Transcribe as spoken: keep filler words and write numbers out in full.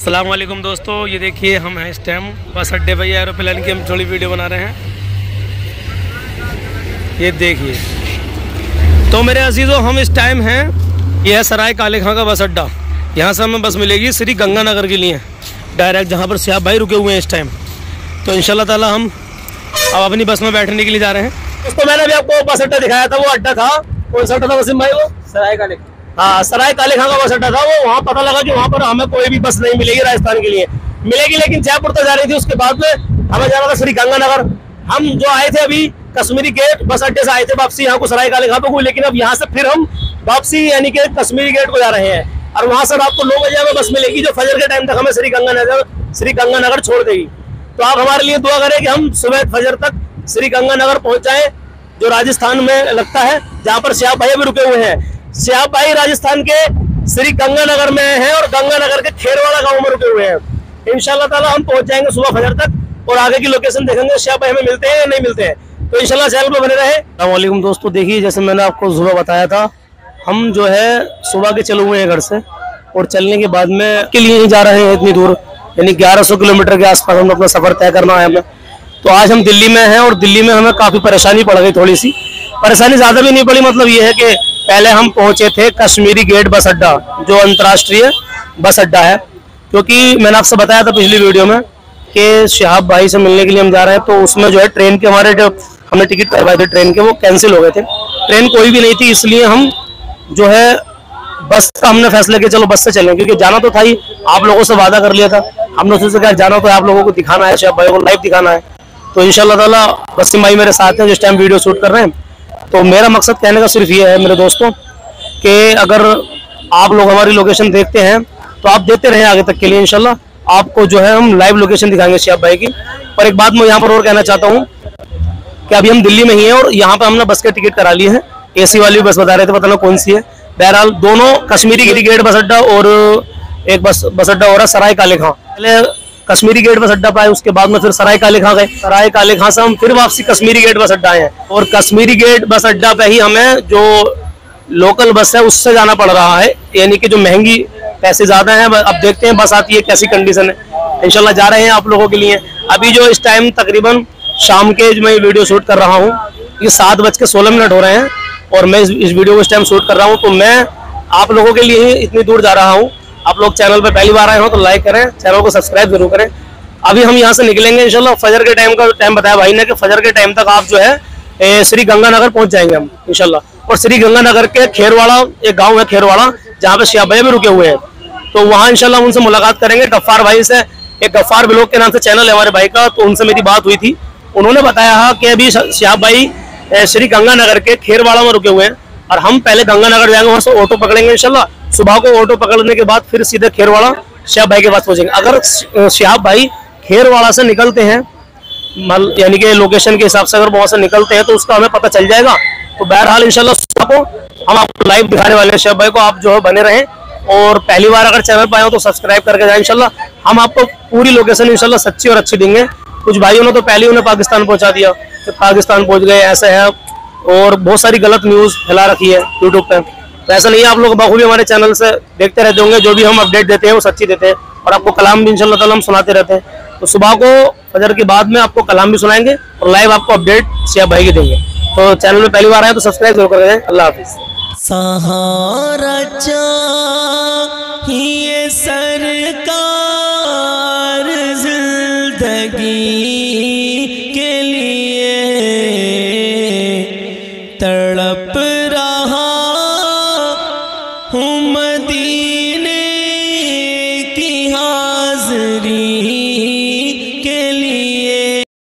अस्सलाम वालेकुम दोस्तों, ये देखिए हम हैं इस टाइम बस अड्डे पर एरोप्लेन की हम थोड़ी वीडियो बना रहे हैं। ये देखिए तो मेरे अजीज़ों, हम इस टाइम हैं, ये है सराय काले खां का बस अड्डा। यहाँ से हमें बस मिलेगी श्री गंगानगर के लिए डायरेक्ट, जहाँ पर सियाब भाई रुके हुए हैं इस टाइम। तो इंशाल्लाह ताला हम अब अपनी बस में बैठने के लिए जा रहे हैं। दोस्तों मैंने अभी आपको बस अड्डा दिखाया था, वो अड्डा था, कौन सा अड्डा था वसीम भाई? वो सराय काले हाँ, सराय काले खां का बस अड्डा था वो। वहाँ पता लगा कि वहाँ पर हमें कोई भी बस नहीं मिलेगी राजस्थान के लिए, मिलेगी लेकिन जयपुर तक जा रही थी। उसके बाद में हमें जाना था श्री गंगानगर। हम जो आए थे अभी कश्मीरी गेट बस अड्डे से आए थे वापसी यहाँ को सराय काले खां पे, लेकिन अब यहाँ से फिर हम वापसी यानी कि कश्मीरी गेट को जा रहे हैं। और वहाँ से आपको नौ बजे हमें बस मिलेगी जो फजर के टाइम तक हमें श्री गंगानगर श्री गंगानगर छोड़ देगी। तो आप हमारे लिए दुआ करें कि हम सुबह फजर तक श्री गंगानगर पहुंच जाए, जो राजस्थान में लगता है, जहाँ पर सियाब भाई भी रुके हुए हैं। सियाब भाई राजस्थान के श्री गंगानगर में हैं और गंगानगर के खेरवाड़ा गांव में रुके हुए हैं। इंशाल्लाह ताला हम पहुंच जाएंगे सुबह फजर तक और आगे की लोकेशन देखेंगे सियाब भाई हमें मिलते हैं या नहीं मिलते हैं। तो इंशाल्लाह चैनल पर बने रहे। अस्सलाम वालेकुम दोस्तों, देखिए जैसे मैंने आपको सुबह बताया था, हम जो है सुबह के चले हुए हैं घर से और चलने के बाद में के लिए ही जा रहे हैं इतनी दूर, यानी ग्यारह सौ किलोमीटर के आसपास हम अपना सफर तय करना है हमें। तो आज हम दिल्ली में हैं और दिल्ली में हमें काफी परेशानी पड़ गई, थोड़ी सी परेशानी ज्यादा भी नहीं पड़ी। मतलब ये है कि पहले हम पहुंचे थे कश्मीरी गेट बस अड्डा, जो अंतर्राष्ट्रीय बस अड्डा है, क्योंकि मैंने आपसे बताया था पिछली वीडियो में कि सियाब भाई से मिलने के लिए हम जा रहे हैं। तो उसमें जो है ट्रेन के हमारे जो हमने टिकट करवाए थे ट्रेन के, वो कैंसिल हो गए थे, ट्रेन कोई भी नहीं थी, इसलिए हम जो है बस का हमने फैसला किया चलो बस से चलें, क्योंकि जाना तो था ही, आप लोगों से वादा कर लिया था हमने, उससे कहा जाना तो आप लोगों को दिखाना है, सियाब भाई को लाइव दिखाना है। तो इंशाल्लाह ताला वसीम भाई मेरे साथ हैं जिस टाइम वीडियो शूट कर रहे हैं। तो मेरा मकसद कहने का सिर्फ ये है मेरे दोस्तों कि अगर आप लोग हमारी लोकेशन देखते हैं तो आप देते रहें आगे तक के लिए। इंशाल्लाह आपको जो है हम लाइव लोकेशन दिखाएंगे सियाब भाई की। और एक बात मैं यहाँ पर और कहना चाहता हूँ कि अभी हम दिल्ली में ही हैं और यहाँ पर हमने बस के टिकट करा लिए हैं, एसी वाली बस बता रहे थे, पता ना कौन सी है। बहरहाल दोनों कश्मीरी गेट बस अड्डा और एक बस बस अड्डा हो रहा है सराय काले खां। पहले कश्मीरी गेट बस अड्डा पाए, उसके बाद में फिर सराय काले खां गए, सराय काले खां से हम फिर वापसी कश्मीरी गेट बस अड्डा आए हैं। और कश्मीरी गेट बस अड्डा पे ही हमें जो लोकल बस है उससे जाना पड़ रहा है, यानी कि जो महंगी, पैसे ज्यादा हैं। अब देखते हैं बस आती है कैसी कंडीशन है। इंशाल्लाह जा रहे हैं आप लोगों के लिए। अभी जो इस टाइम तकरीबन शाम के जो मैं वीडियो शूट कर रहा हूँ, ये सात बज के सोलह मिनट हो रहे हैं और मैं इस, इस वीडियो को इस टाइम शूट कर रहा हूँ। तो मैं आप लोगों के लिए ही इतनी दूर जा रहा हूँ। आप लोग चैनल पे पहली बार आए हो तो लाइक करें, चैनल को सब्सक्राइब जरूर करें। अभी हम यहाँ से निकलेंगे इंशाल्लाह फजर के टाइम का टाइम बताया भाई ने कि फजर के टाइम तक आप जो है श्री गंगानगर पहुंच जाएंगे हम इंशाल्लाह। और श्री गंगानगर के खेरवाड़ा एक गांव है खेरवाड़ा, जहाँ पे सियाब भाई भी रुके हुए हैं, तो वहाँ इंशाल्लाह उनसे मुलाकात करेंगे। गफ्फार भाई से, एक गफ्फार ब्लॉग के नाम से चैनल है हमारे भाई का, तो उनसे मेरी बात हुई थी। उन्होंने बताया कि अभी सियाब भाई श्री गंगानगर के खेरवाड़ा में रुके हुए हैं और हम पहले गंगानगर जाएंगे, वहाँ से ऑटो पकड़ेंगे इंशाल्लाह। सुबह को ऑटो पकड़ने के बाद फिर सीधे खेरवाड़ा सियाब भाई के पास पहुंचेंगे। अगर सियाब भाई खेरवाड़ा से निकलते हैं, यानी कि लोकेशन के हिसाब से अगर वहां से निकलते हैं तो उसका हमें पता चल जाएगा। तो बहरहाल इंशाल्लाह सुबह को हम आपको लाइव दिखाने वाले हैं सियाब भाई को। आप जो है बने रहें और पहली बार अगर चैनल पर आए हो तो सब्सक्राइब करके जाए। इंशाल्लाह हम आपको पूरी लोकेशन इंशाल्लाह सच्ची और अच्छी देंगे। कुछ भाइयों ने तो पहले उन्हें पाकिस्तान पहुंचा दिया कि पाकिस्तान पहुंच गए, ऐसा है, और बहुत सारी गलत न्यूज फैला रखी है यूट्यूब पे। तो ऐसा नहीं है, आप लोग बखूबी हमारे चैनल से देखते रहते होंगे, जो भी हम अपडेट देते हैं वो सच्ची देते हैं और आपको कलाम भी इंशाल्लाह ताला हम सुनाते रहते हैं। तो सुबह को फजर के बाद में आपको कलाम भी सुनाएंगे और लाइव आपको अपडेट सियाब भाई की देंगे। तो चैनल में पहली बार आए तो सब्सक्राइब जरूर कर दें। अल्लाह हाफिज। सहारा चाहिए सरकार जिंदगी के लिए, तड़प रहा हूँ मदीने की हाज़री